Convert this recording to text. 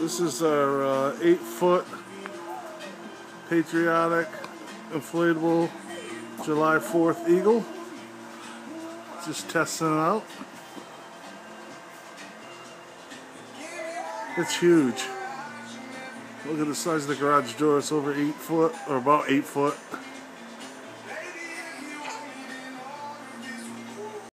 This is our 8-foot Patriotic Inflatable July 4th Eagle. Just testing it out. It's huge. Look at the size of the garage door. It's over 8 foot, or about 8 foot.